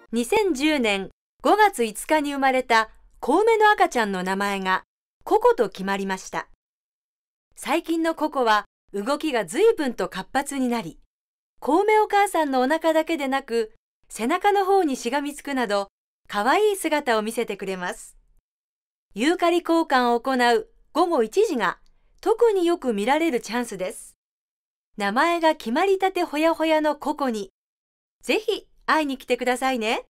2010年5月5日に生まれた小梅の赤ちゃんの名前がココと決まりました。最近のココは動きが随分と活発になり、小梅お母さんのお腹だけでなく、背中の方にしがみつくなど、かわいい姿を見せてくれます。ユーカリ交換を行う午後1時が特によく見られるチャンスです。名前が決まりたてほやほやのココに、ぜひ会いに来てくださいね。